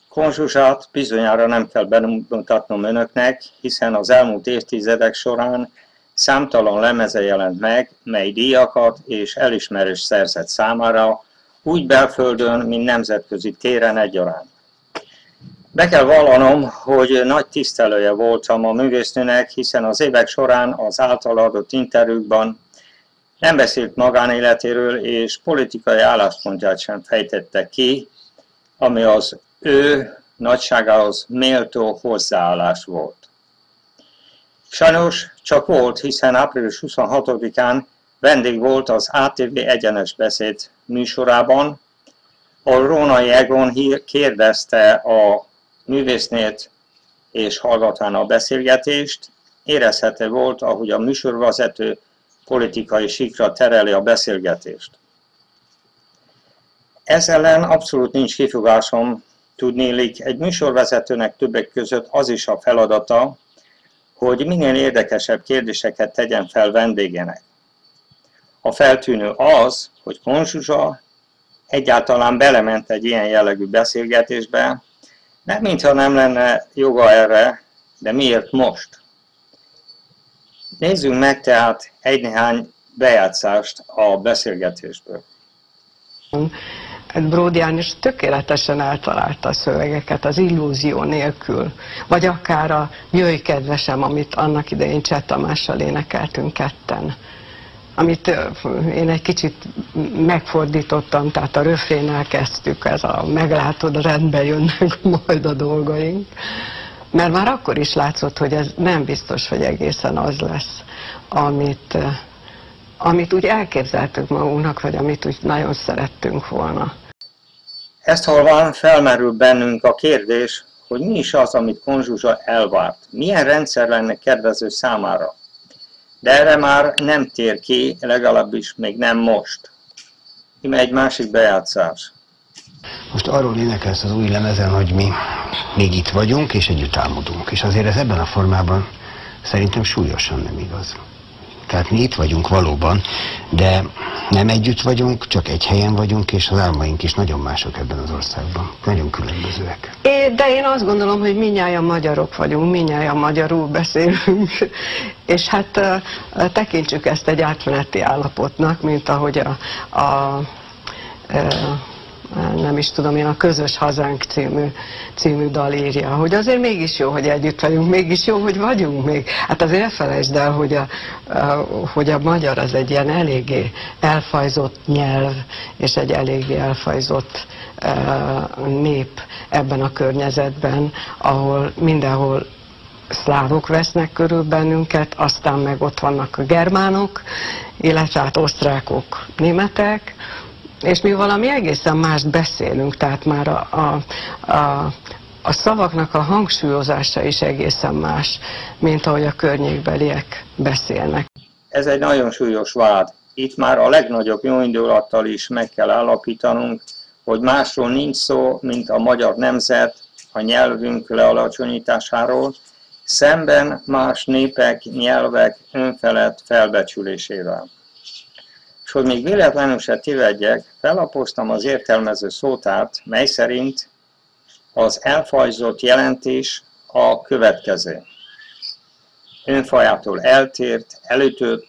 Konzsuzsát bizonyára nem kell bemutatnom önöknek, hiszen az elmúlt évtizedek során számtalan lemeze jelent meg, mely díjakat és elismerést szerzett számára, úgy belföldön, mint nemzetközi téren egyaránt. Be kell vallanom, hogy nagy tisztelője voltam a művésznőnek, hiszen az évek során az által adott interjúkban nem beszélt magánéletéről, és politikai álláspontját sem fejtette ki, ami az ő nagyságához méltó hozzáállás volt. Sajnos csak volt, hiszen április 26-án vendég volt az ATV Egyenes Beszéd műsorában, ahol Rónai Egon kérdezte a művésznét és hallgatván a beszélgetést. Érezhető volt, ahogy a műsorvezető politikai síkra tereli a beszélgetést. Ez ellen abszolút nincs kifogásom, tudnélik, egy műsorvezetőnek többek között az is a feladata, hogy minél érdekesebb kérdéseket tegyen fel vendégének. A feltűnő az, hogy Konzsuzsa egyáltalán belement egy ilyen jellegű beszélgetésbe, nem mintha nem lenne joga erre, de miért most? Nézzünk meg tehát egy-néhány bejátszást a beszélgetésből. Bródián is tökéletesen eltalálta a szövegeket az illúzió nélkül, vagy akár a Jöjj kedvesem, amit annak idején Cseh Tamással énekeltünk ketten, amit én egy kicsit megfordítottam, tehát a röfrénnel kezdtük, ez a meglátod, rendbe jönnek majd a dolgaink, mert már akkor is látszott, hogy ez nem biztos, hogy egészen az lesz, amit úgy elképzeltük magunknak, vagy amit úgy nagyon szerettünk volna. Ezt hallván felmerül bennünk a kérdés, hogy mi is az, amit Konzsuzsa elvárt. Milyen rendszer lenne kedvező számára? De erre már nem tér ki, legalábbis még nem most. Íme egy másik bejátszás. Most arról énekelsz az új lemezen, hogy mi még itt vagyunk, és együtt álmodunk. És azért ez ebben a formában szerintem súlyosan nem igaz. Tehát mi itt vagyunk valóban, de nem együtt vagyunk, csak egy helyen vagyunk, és az álmaink is nagyon mások ebben az országban. Nagyon különbözőek. De én azt gondolom, hogy mindnyájan magyarok vagyunk, mindnyájan magyarul beszélünk, és hát tekintsük ezt egy átmeneti állapotnak, mint ahogy nem is tudom én, a Közös Hazánk című dal írja, hogy azért mégis jó, hogy együtt vagyunk, mégis jó, hogy vagyunk még. Hát azért ne felejtsd el, hogy a magyar az egy ilyen eléggé elfajzott nyelv, és egy eléggé elfajzott nép ebben a környezetben, ahol mindenhol szlávok vesznek körül bennünket, aztán meg ott vannak a germánok, illetve hát osztrákok, németek, és mi valami egészen mást beszélünk, tehát már a szavaknak a hangsúlyozása is egészen más, mint ahogy a környékbeliek beszélnek. Ez egy nagyon súlyos vád. Itt már a legnagyobb jóindulattal is meg kell állapítanunk, hogy másról nincs szó, mint a magyar nemzet, a nyelvünk lealacsonyításáról, szemben más népek, nyelvek önfelett felbecsülésével. És hogy még véletlenül se tévedjek, felapoztam az értelmező szótárt, mely szerint az elfajzott jelentés a következő. Önfajától eltért, elütött,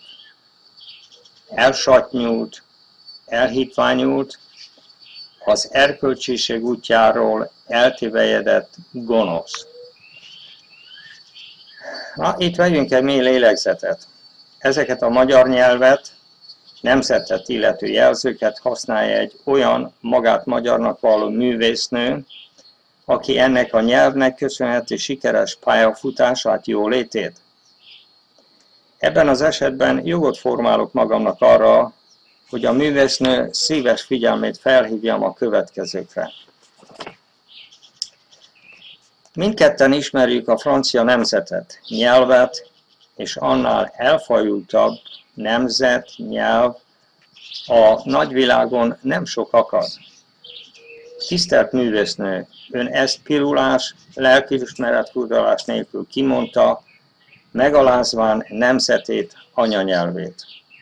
elsatnyult, elhitványult, az erkölcsiség útjáról eltévejedett gonosz. Na, itt vegyünk egy mély lélegzetet. Ezeket a magyar nyelvet, nemzetet illető jelzőket használja egy olyan magát magyarnak valló művésznő, aki ennek a nyelvnek köszönheti sikeres pályafutását, jólétét. Ebben az esetben jogot formálok magamnak arra, hogy a művésznő szíves figyelmét felhívjam a következőkre. Mindketten ismerjük a francia nemzetet, nyelvet, és annál elfajultabb nemzet, nyelv a nagyvilágon nem sok akad. Tisztelt művésznő, ön ezt pirulás, lelkiismeretfurdalás nélkül kimondta, megalázván nemzetét, anyanyelvét.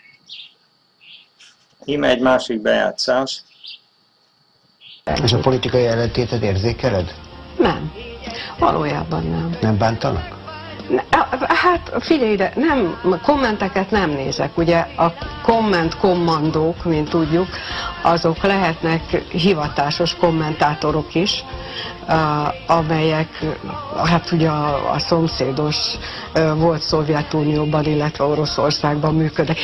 Íme egy másik bejátszás. És a politikai ellentétet érzékeled? Nem. Valójában nem. Nem bántanak? Hát figyelj ide, nem, kommenteket nem nézek. Ugye a kommandók, mint tudjuk, azok lehetnek hivatásos kommentátorok is, amelyek hát ugye a szomszédos volt Szovjetunióban, illetve Oroszországban működnek.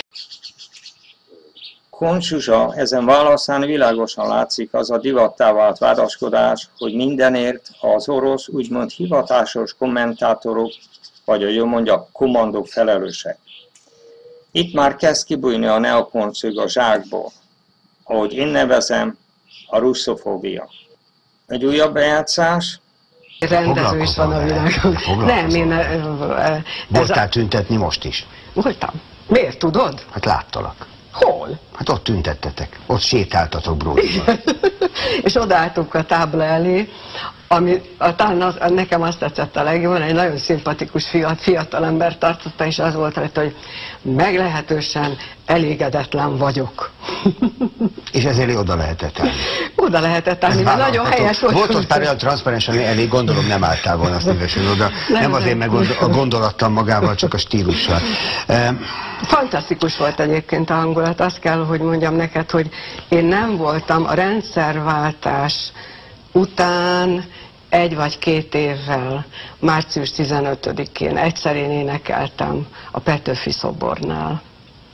Kuncs Zsuzsa ezen válaszán világosan látszik az a divattá vált vádaskodás, hogy mindenért az orosz úgymond hivatásos kommentátorok, vagy hogy mondjak, kommandók felelősek. Itt már kezd kibújni a neokonszög a zsákból, ahogy én nevezem, a russzofóbia. Egy újabb bejátszás. Rendező is van a világon. Nem, én... Voltál tüntetni most is? Voltam. Miért tudod? Hát láttalak. Hol? Hát ott tüntettetek, ott sétáltatok Bródival. És odaálltunk a tábla elé, ami talán nekem azt tetszett a legjobban, egy nagyon szimpatikus fiatal ember tartotta, és az volt rajta, hogy meglehetősen elégedetlen vagyok. És ezért oda lehetett állni. Oda lehetett állni, mert nagyon helyes volt. Volt ott pár olyan transzparensen elég, gondolom nem álltál volna szívesen oda. Nem azért, meg a gondolattam magával, csak a stílussal. Fantasztikus volt egyébként a hangulat. Azt kell, hogy mondjam neked, hogy én nem voltam a rendszerváltás után 1 vagy 2 évvel, március 15-én egyszer én énekeltem a Petőfi szobornál.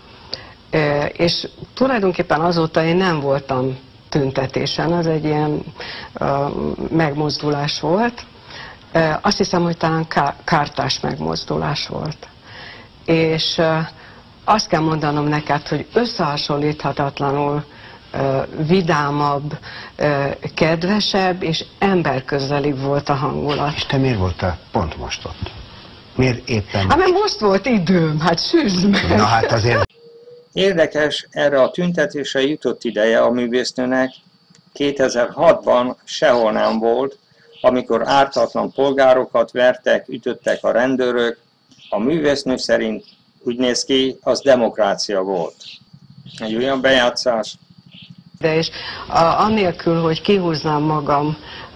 És tulajdonképpen azóta én nem voltam tüntetésen, az egy ilyen megmozdulás volt. Azt hiszem, hogy talán kártás megmozdulás volt. És azt kell mondanom neked, hogy összehasonlíthatatlanul vidámabb, kedvesebb és emberközelibb volt a hangulat. És te miért voltál pont most ott? Miért éppen? Hát mert most volt időm, hát süsd meg. Na hát azért... Érdekes, erre a tüntetésre jutott ideje a művésznőnek 2006-ban sehol nem volt, amikor ártatlan polgárokat vertek, ütöttek a rendőrök. A művésznő szerint úgy néz ki, az demokrácia volt. Egy olyan bejátszás. De és anélkül, hogy kihúznám magam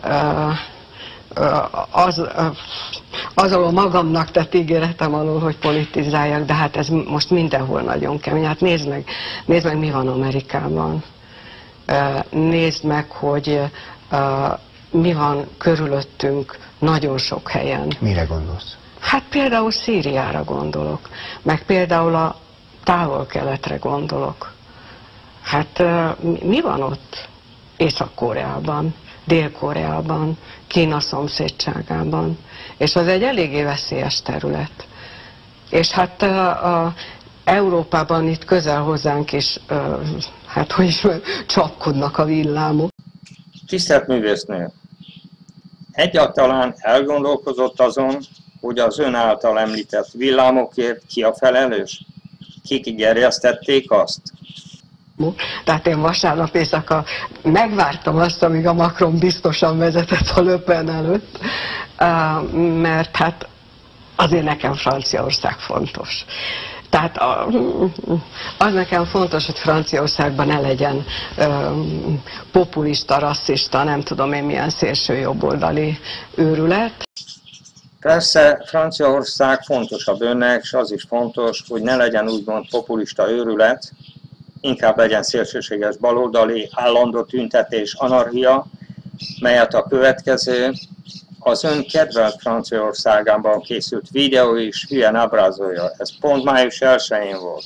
azon a magamnak tett ígéretem alól, hogy politizáljak, de hát ez most mindenhol nagyon kemény. Hát nézd meg, mi van Amerikában. Nézd meg, hogy mi van körülöttünk nagyon sok helyen. Mire gondolsz? Hát például Szíriára gondolok, meg például a Távol-Keletre gondolok. Hát mi van ott? Észak-Koreában, Dél-Koreában, Kína szomszédságában, és az egy eléggé veszélyes terület. És hát Európában itt közel hozzánk is, hát hogy is csapkodnak a villámok. Tisztelt művésznő! Egyáltalán elgondolkozott azon, hogy az ön által említett villámokért ki a felelős? Kik gerjesztették azt? Tehát én vasárnap éjszaka megvártam azt, amíg a Macron biztosan vezetett a Le Pen előtt, mert hát azért nekem Franciaország fontos. Tehát az nekem fontos, hogy Franciaországban ne legyen populista, rasszista, nem tudom én milyen szélső jobboldali őrület. Persze Franciaország fontosabb önnek, és az is fontos, hogy ne legyen úgymond populista őrület, inkább legyen szélsőséges baloldali, állandó tüntetés, anarchia, melyet a következő, az ön kedvelt Franciaországában készült videó is hülyen ábrázolja. Ez pont május 1-én volt.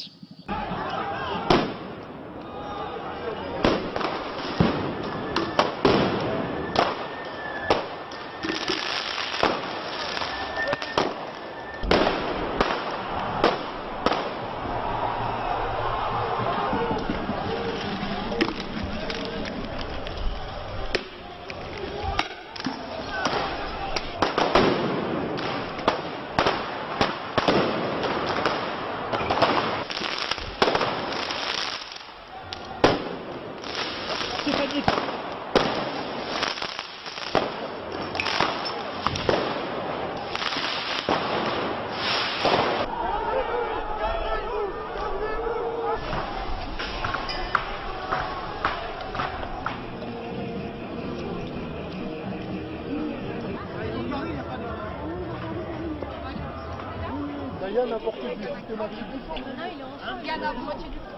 Yann a porté du systématique. Yann a moitié du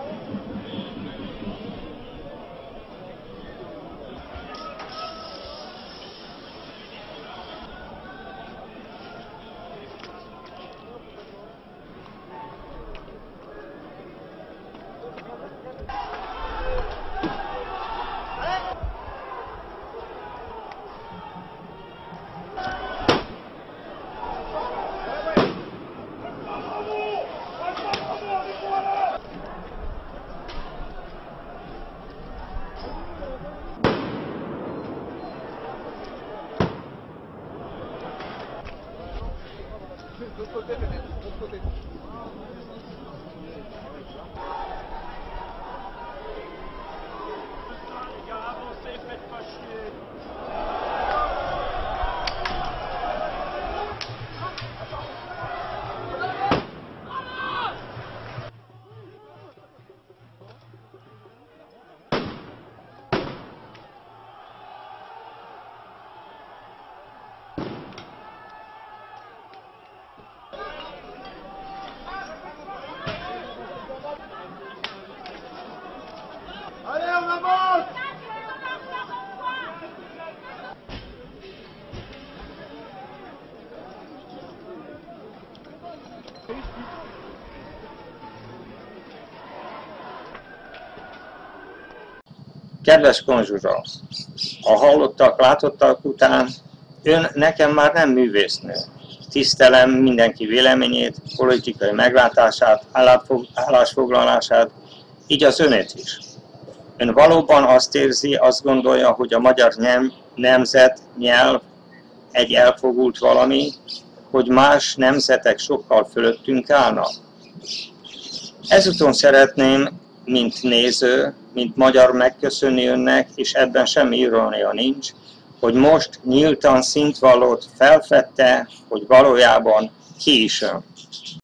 Kedves konzsuzsa, a hallottak, látottak után ön nekem már nem művésznő. Tisztelem mindenki véleményét, politikai meglátását, állásfoglalását, így az önét is. Ön valóban azt érzi, azt gondolja, hogy a magyar nemzet, nyelv egy elfogult valami, hogy más nemzetek sokkal fölöttünk állnak? Ezúton szeretném, mint néző, mint magyar megköszönni önnek, és ebben semmi irónia nincs, hogy most nyíltan szintvallót felfedte, hogy valójában ki is ön.